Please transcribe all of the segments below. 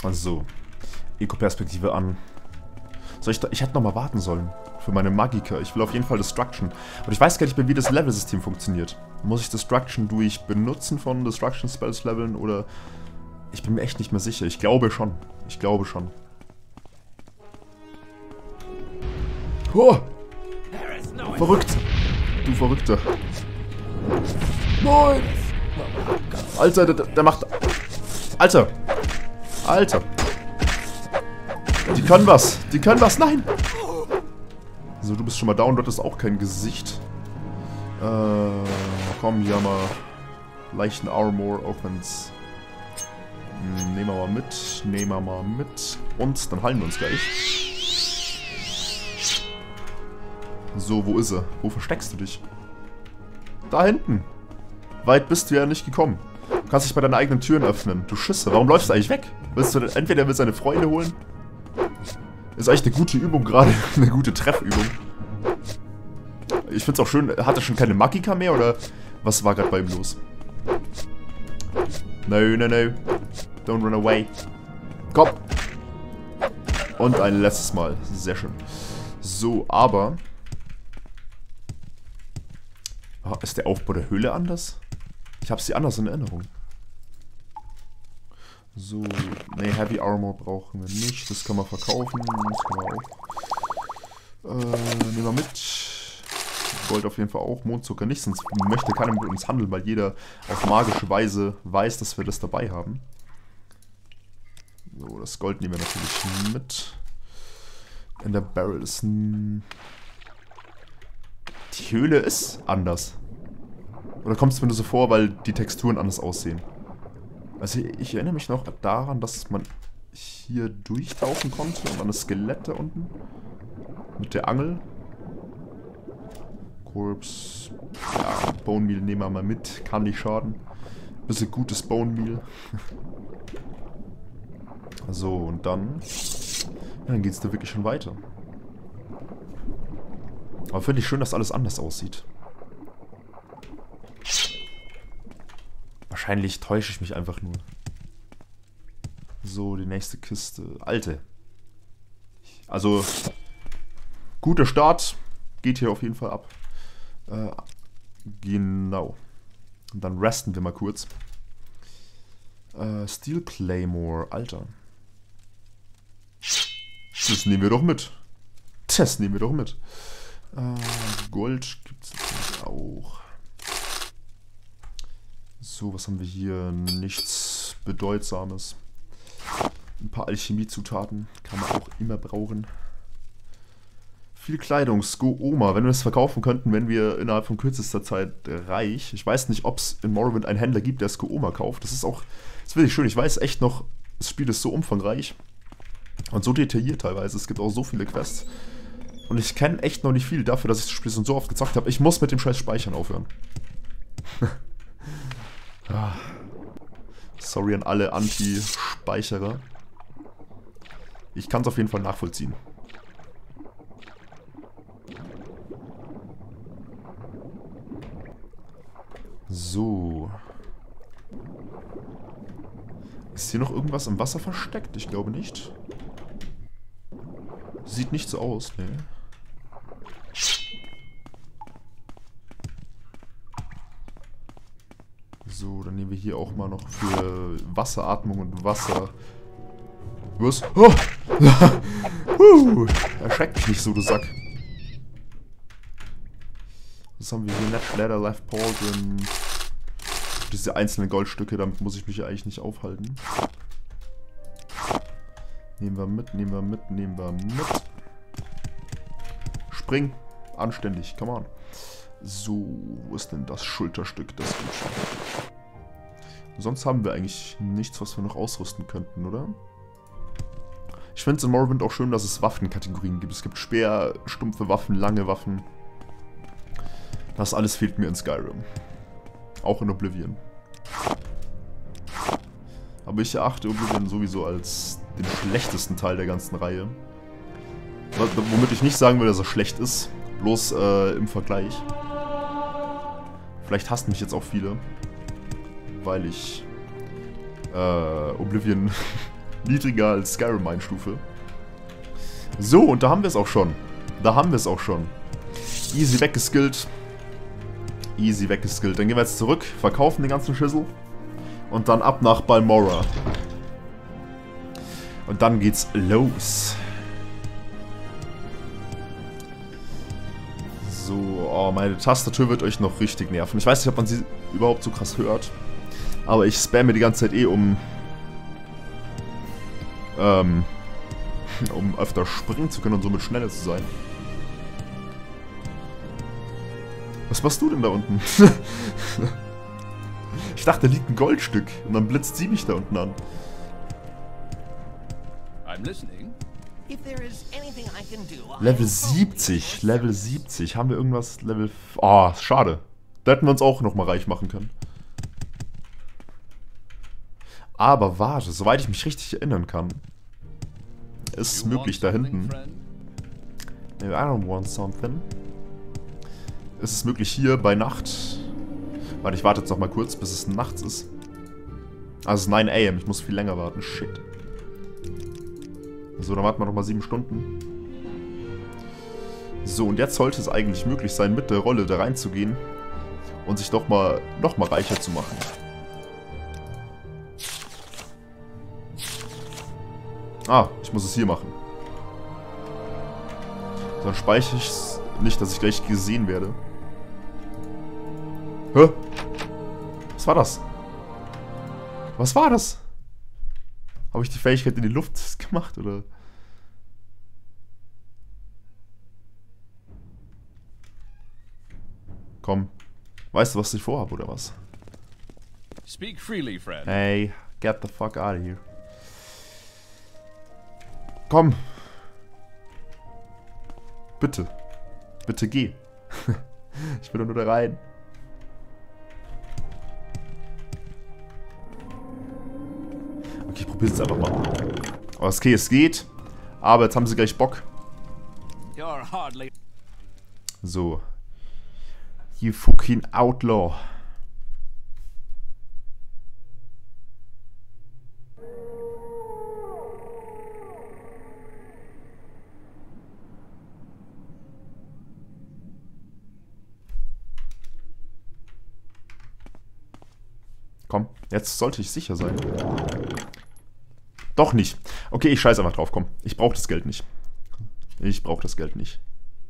Also, Eco-Perspektive an. Ich hätte nochmal warten sollen. Für meine Magika. Ich will auf jeden Fall Destruction. Aber ich weiß gar nicht mehr, wie das Level-System funktioniert. Muss ich Destruction durch Benutzen von Destruction Spells leveln oder... Ich bin mir echt nicht mehr sicher. Ich glaube schon. Ich glaube schon. Oh! Verrückt! Du Verrückter. Nein! Alter, der macht... Alter! Alter! Die können was! Die können was! Nein! So, du bist schon mal down. Dort ist auch kein Gesicht. Komm, hier haben wir leichten Armor, auch wenn's... Nehmen wir mal mit. Nehmen wir mal mit. Und dann heilen wir uns gleich. So, wo ist er? Wo versteckst du dich? Da hinten. Weit bist du ja nicht gekommen. Du kannst dich bei deinen eigenen Türen öffnen. Du Schisse, warum läufst du eigentlich weg? Willst du entweder willst du deine Freunde holen? Ist eigentlich eine gute Übung gerade. Eine gute Treffübung. Ich find's auch schön. Hat er schon keine Magika mehr oder was war gerade bei ihm los? No, no, no. Don't run away. Komm. Und ein letztes Mal. Sehr schön. So, aber... Oh, ist der Aufbau der Höhle anders? Ich habe sie anders in Erinnerung. So, ne, Heavy Armor brauchen wir nicht. Das kann man verkaufen. Das kann man auch. Nehmen wir mit. Gold auf jeden Fall auch. Mondzucker nicht, sonst möchte keiner mit uns handeln, weil jeder auf magische Weise weiß, dass wir das dabei haben. So, das Gold nehmen wir natürlich mit. In der Barrel ist ein... Die Höhle ist anders. Oder kommt es mir nur so vor, weil die Texturen anders aussehen? Also ich erinnere mich noch daran, dass man hier durchtauchen konnte und an das Skelett da unten. Mit der Angel. Corpse. Ja, Bone Meal nehmen wir mal mit. Kann nicht schaden. Bisschen gutes Bone Meal. So, und dann... Ja, dann geht es da wirklich schon weiter. Aber finde ich schön, dass alles anders aussieht. Wahrscheinlich täusche ich mich einfach nur. So, die nächste Kiste. Alte. Also, guter Start. Geht hier auf jeden Fall ab. Genau. Und dann resten wir mal kurz. Steel Claymore. Alter. Das nehmen wir doch mit. Das nehmen wir doch mit. Gold gibt es natürlich auch. So, was haben wir hier? Nichts Bedeutsames. Ein paar Alchemiezutaten kann man auch immer brauchen. Viel Kleidung, Sko-Oma. Wenn wir das verkaufen könnten, wären wir innerhalb von kürzester Zeit reich. Ich weiß nicht, ob es in Morrowind einen Händler gibt, der Sko-Oma kauft. Das ist auch, das finde ich schön. Ich weiß echt noch, das Spiel ist so umfangreich und so detailliert teilweise. Es gibt auch so viele Quests. Und ich kenne echt noch nicht viel dafür, dass ich das Spiel schon so oft gezockt habe. Ich muss mit dem scheiß Speichern aufhören. Sorry an alle Anti-Speicherer. Ich kann es auf jeden Fall nachvollziehen. So. Ist hier noch irgendwas im Wasser versteckt? Ich glaube nicht. Sieht nicht so aus, ne? So, dann nehmen wir hier auch mal noch für Wasseratmung und Wasser... Was? Oh! Erschreckt mich nicht so, du Sack. Was haben wir hier? Net Leather, Life Pauldron. Diese einzelnen Goldstücke, damit muss ich mich ja eigentlich nicht aufhalten. Nehmen wir mit, nehmen wir mit, nehmen wir mit. Spring. Anständig, come on. So, wo ist denn das Schulterstück? Das geht schon. Sonst haben wir eigentlich nichts, was wir noch ausrüsten könnten, oder? Ich finde es in Morrowind auch schön, dass es Waffenkategorien gibt. Es gibt Speer, stumpfe Waffen, lange Waffen. Das alles fehlt mir in Skyrim. Auch in Oblivion. Aber ich erachte Oblivion sowieso als den schlechtesten Teil der ganzen Reihe. Womit ich nicht sagen will, dass er schlecht ist. Bloß im Vergleich. Vielleicht hassen mich jetzt auch viele. Weil ich Oblivion Niedriger als Skyrim Einstufe. So, und da haben wir es auch schon. Da haben wir es auch schon. Easy weggeskillt. Easy weggeskillt. Dann gehen wir jetzt zurück, verkaufen den ganzen Schüssel. Und dann ab nach Balmora. Und dann geht's los. So, oh, meine Tastatur wird euch noch richtig nerven. Ich weiß nicht, ob man sie überhaupt so krass hört. Aber ich spamme die ganze Zeit um öfter springen zu können und somit schneller zu sein. Was machst du denn da unten? Ich dachte, da liegt ein Goldstück und dann blitzt sie mich da unten an. Level 70, Level 70. Haben wir irgendwas Level... Oh, schade. Da hätten wir uns auch nochmal reich machen können. Aber warte, soweit ich mich richtig erinnern kann, ist es möglich da hinten. I don't want something. Ist es möglich hier bei Nacht... Warte, ich warte jetzt noch mal kurz, bis es nachts ist. Also es ist 9 AM, ich muss viel länger warten. Shit. So, dann warten wir noch mal 7 Stunden. So, und jetzt sollte es eigentlich möglich sein, mit der Rolle da reinzugehen und sich noch mal reicher zu machen. Ah, ich muss es hier machen. So, dann speichere ich es nicht, dass ich gleich gesehen werde. Hä? Was war das? Was war das? Habe ich die Fähigkeit in die Luft gemacht, oder? Komm. Weißt du, was ich vorhabe, oder was? Speak freely, friend. Hey, get the fuck out of here. Komm. Bitte. Bitte geh. Ich will doch nur da rein. Okay, ich probiere es einfach mal. Aber okay, es geht. Aber jetzt haben sie gleich Bock. So. You fucking outlaw. Komm, jetzt sollte ich sicher sein. Doch nicht. Okay, ich scheiße einfach drauf, komm. Ich brauche das Geld nicht. Ich brauche das Geld nicht.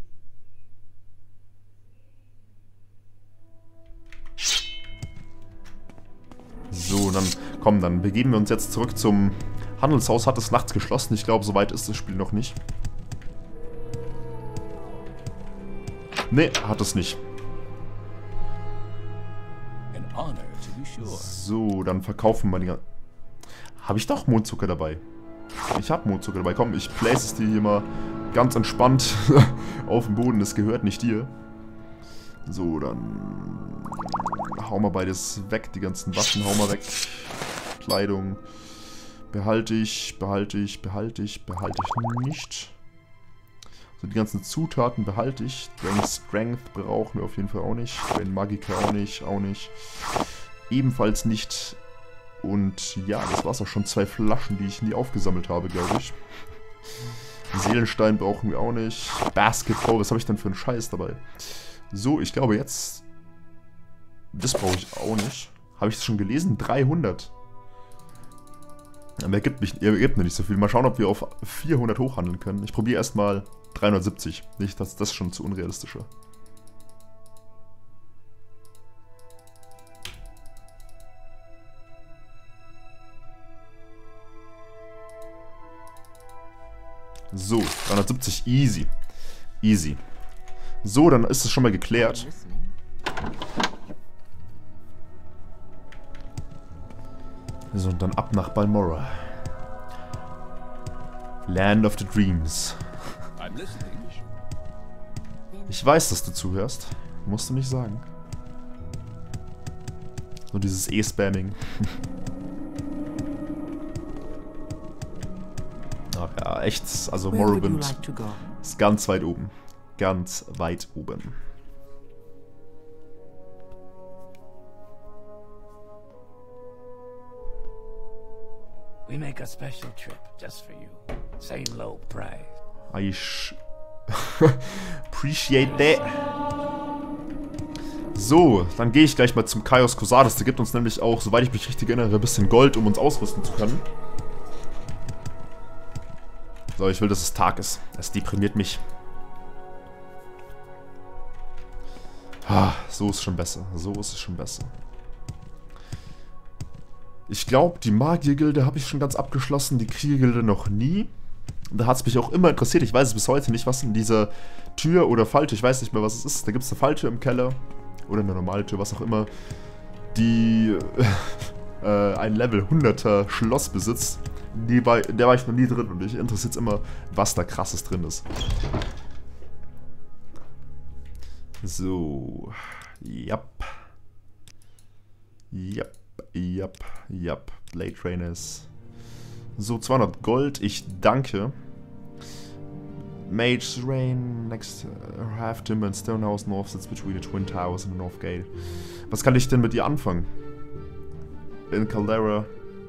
So, dann, komm, dann begeben wir uns jetzt zurück zum Handelshaus. Hat es nachts geschlossen? Ich glaube, soweit ist das Spiel noch nicht. Nee, hat es nicht. So, dann verkaufen wir die ganzen... Habe ich doch Mondzucker dabei? Ich habe Mondzucker dabei. Komm, ich place es dir hier mal ganz entspannt auf den Boden. Das gehört nicht dir. So, dann hauen wir beides weg. Die ganzen Waffen hauen wir weg. Kleidung behalte ich nicht. So, die ganzen Zutaten behalte ich. Drain Strength brauchen wir auf jeden Fall auch nicht. Drain Magica auch nicht. Ebenfalls nicht. Und ja, das war's auch schon. 2 Flaschen, die ich nie aufgesammelt habe, glaube ich. Seelenstein brauchen wir auch nicht. Basketball, was habe ich denn für einen Scheiß dabei? So, ich glaube jetzt... Das brauche ich auch nicht. Habe ich es schon gelesen? 300. Aber er gibt mir nicht so viel. Mal schauen, ob wir auf 400 hochhandeln können. Ich probiere erstmal 370. Nicht, dass das schon zu unrealistisch ist. So, 370, easy. Easy. So, dann ist es schon mal geklärt. So, und dann ab nach Balmora. Land of the Dreams. Ich weiß, dass du zuhörst. Musst du nicht sagen. So dieses E-Spamming. Ach ja, echt. Also Morrowind ist ganz weit oben. Ganz weit oben. We make a special trip just for you. Say low price. I appreciate that. So, dann gehe ich gleich mal zum Kaios Kosades. Der gibt uns nämlich auch, soweit ich mich richtig erinnere, ein bisschen Gold, um uns ausrüsten zu können. So, ich will, dass es Tag ist. Das deprimiert mich. Ah, so ist schon besser. So ist es schon besser. Ich glaube, die Magiergilde habe ich schon ganz abgeschlossen. Die Kriegergilde noch nie. Da hat es mich auch immer interessiert. Ich weiß es bis heute nicht, was in dieser Tür oder Falltür, ich weiß nicht mehr, was es ist. Da gibt es eine Falltür im Keller. Oder eine normale Tür, was auch immer. Die ein Level 100er Schloss besitzt. Der war ich noch nie drin und mich interessiert immer, was da krasses drin ist. So. Yep. Blade Trainers. So, 200 Gold. Ich danke. Mage's Rain. Next Half Timber and Stonehouse North sits between the Twin Towers and the North Gate. Was kann ich denn mit ihr anfangen? In Caldera.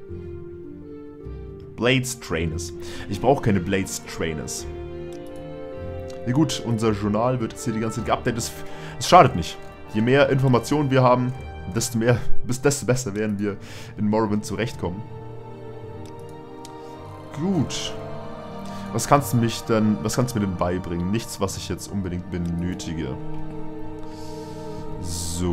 Blades Trainers. Ich brauche keine Blades Trainers. Ja gut, unser Journal wird jetzt hier die ganze Zeit geupdatet. Es schadet nicht. Je mehr Informationen wir haben, desto besser werden wir in Morrowind zurechtkommen. Gut. Was kannst du mir denn beibringen? Nichts, was ich jetzt unbedingt benötige. So.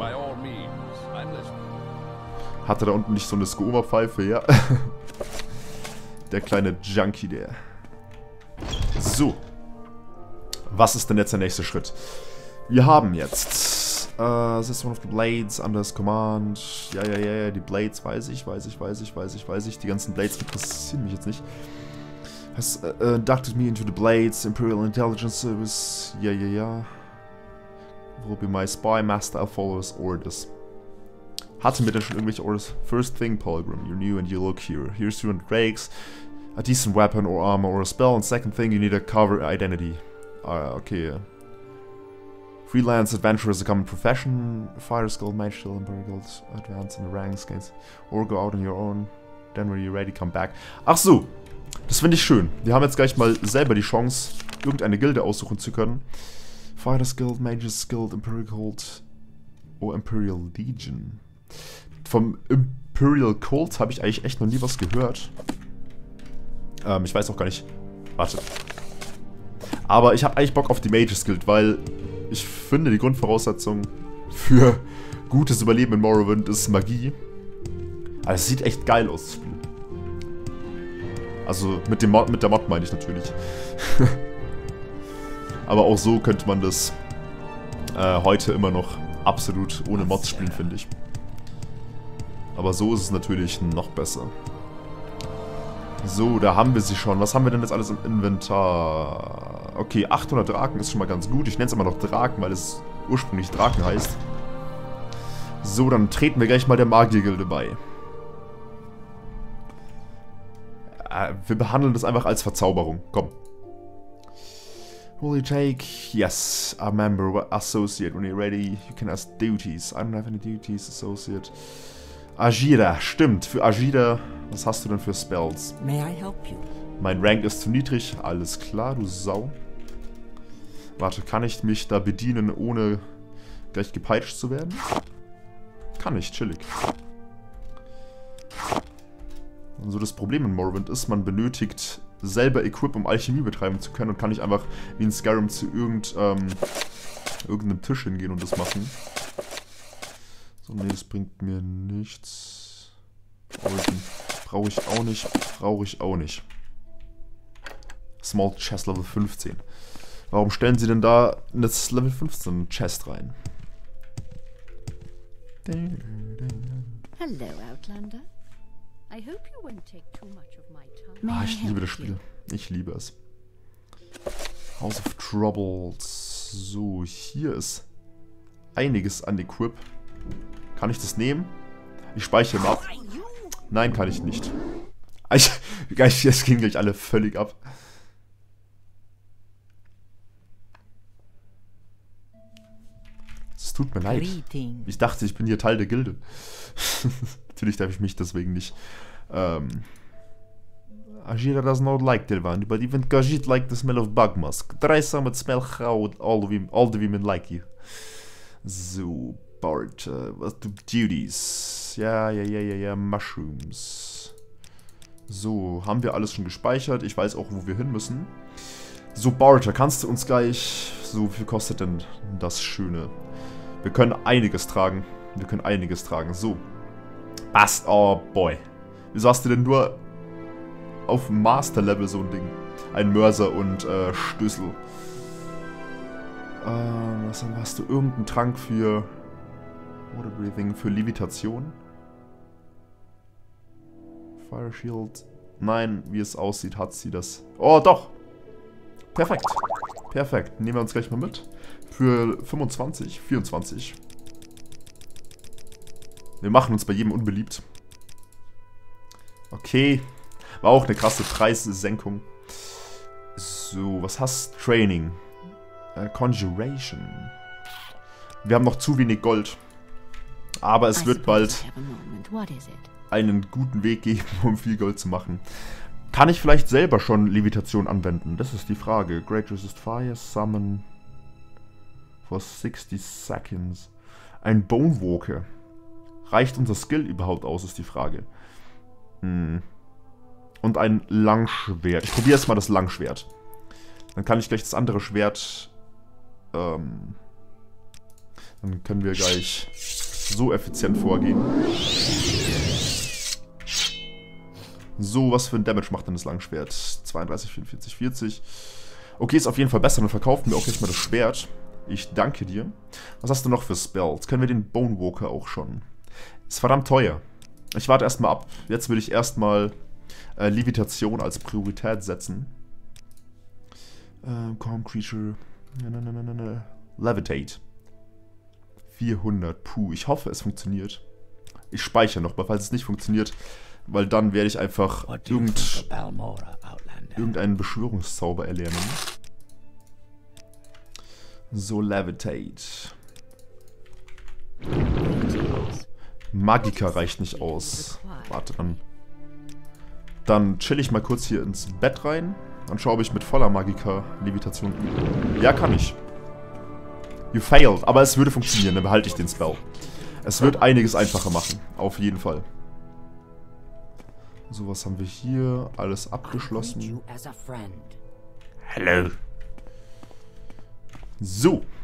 Hat er da unten nicht so eine Skooma-Pfeife? Ja. Der kleine Junkie, der. So. Was ist denn jetzt der nächste Schritt? Wir haben jetzt this is one of the blades under his command. Ja, die Blades weiß ich. Die ganzen Blades interessieren mich jetzt nicht. Has inducted me into the Blades, Imperial Intelligence Service. Ja. Will be my spy master, I'll follow his orders. Hatte mir denn schon irgendwelche Orders? First thing, Pilgrim, you're new and you look here. Here's 200 drakes, a decent weapon or armor or a spell, and second thing, you need a cover identity. Okay. Freelance adventurer is a common profession. Fighter skill, mage skill, Imperial Guild, advance in the ranks, gains, or go out on your own. Then when you're ready, come back. Ach so, das finde ich schön. Wir haben jetzt gleich mal selber die Chance, irgendeine Gilde aussuchen zu können. Fighters Guild, Mages Guild, Imperial Cult, Imperial Legion. Vom Imperial Cult habe ich eigentlich echt noch nie was gehört. Ich weiß auch gar nicht. Warte. Aber ich habe eigentlich Bock auf die Mages Guild, weil ich finde, die Grundvoraussetzung für gutes Überleben in Morrowind ist Magie. Aber es sieht echt geil aus, das Spiel. Also mit der Mod meine ich natürlich. Aber auch so könnte man das heute immer noch absolut ohne Mods spielen, finde ich. Aber so ist es natürlich noch besser. So, da haben wir sie schon. Was haben wir denn jetzt alles im Inventar? Okay, 800 Draken ist schon mal ganz gut. Ich nenne es immer noch Draken, weil es ursprünglich Draken heißt. So, dann treten wir gleich mal der Magiergilde bei. Wir behandeln das einfach als Verzauberung. Komm. Will you take? Yes, a member, associate. When you're ready, you can ask duties. I don't have any duties, associate. Ajira, stimmt. Für Ajira, was hast du denn für Spells? May I help you? Mein Rank ist zu niedrig. Alles klar, du Sau. Warte, kann ich mich da bedienen, ohne gleich gepeitscht zu werden? Kann ich, chillig. Und so das Problem in Morrowind ist, man benötigt selber Equip, um Alchemie betreiben zu können und kann nicht einfach wie in Skyrim zu irgendeinem Tisch hingehen und das machen. So, nee, das bringt mir nichts. Brauche ich auch nicht. Small Chest Level 15. Warum stellen sie denn da das Level 15 Chest rein? Hello, Outlander. I hope you won't take too much of my time. Ah, ich liebe das Spiel. Ich liebe es. House of Troubles. So, hier ist einiges an Equip. Kann ich das nehmen? Ich speichere mal ab. Nein, kann ich nicht. Jetzt gehen gleich alle völlig ab. Es tut mir leid. Ich dachte, ich bin hier Teil der Gilde. Natürlich darf ich mich deswegen nicht Ajira does not like Tilvandi, but even Khajiit like the smell of bug musk. Try some and smell how all the women like you. So, Bart, was do Duties? Ja, Mushrooms. So, haben wir alles schon gespeichert. Ich weiß auch, wo wir hin müssen. So, Bart, kannst du uns gleich... So, wie viel kostet denn das Schöne? Wir können einiges tragen. So. Passt. Oh, boy. Wieso hast du denn nur auf Master-Level so ein Ding? Ein Mörser und Schlüssel. Was hast du? Irgendeinen Trank für Water Breathing, für Levitation? Fire Shield. Nein, wie es aussieht, hat sie das. Oh, doch! Perfekt. Perfekt. Nehmen wir uns gleich mal mit. Für 25, 24. Wir machen uns bei jedem unbeliebt. Okay. War auch eine krasse Preissenkung. So, was hast du? Training. Conjuration. Wir haben noch zu wenig Gold. Aber es wird bald einen guten Weg geben, um viel Gold zu machen. Kann ich vielleicht selber schon Levitation anwenden? Das ist die Frage. Great Resist Fire, Summon for 60 Seconds. Ein Bone Walker. Reicht unser Skill überhaupt aus, ist die Frage. Und ein Langschwert. Ich probiere jetzt mal das Langschwert. Dann kann ich gleich das andere Schwert... dann können wir gleich so effizient vorgehen. So, was für ein Damage macht denn das Langschwert? 32, 44, 40. Okay, ist auf jeden Fall besser. Dann verkaufen wir auch jetzt mal das Schwert. Ich danke dir. Was hast du noch für Spells? Können wir den Bone Walker auch schon? Ist verdammt teuer. Ich warte erstmal ab. Jetzt will ich erstmal Levitation als Priorität setzen. Calm Creature. Levitate. 400. Puh, ich hoffe, es funktioniert. Ich speichere noch mal, falls es nicht funktioniert. Weil dann werde ich einfach irgendeinen Beschwörungszauber erlernen. So, Levitate. Magika reicht nicht aus. Warte, dann chill ich mal kurz hier ins Bett rein. Und schaue, ob ich mit voller Magika Levitation übe. Ja, kann ich. You failed. Aber es würde funktionieren, dann behalte ich den Spell. Es wird einiges einfacher machen. Auf jeden Fall. So, was haben wir hier? Alles abgeschlossen. Hello. So.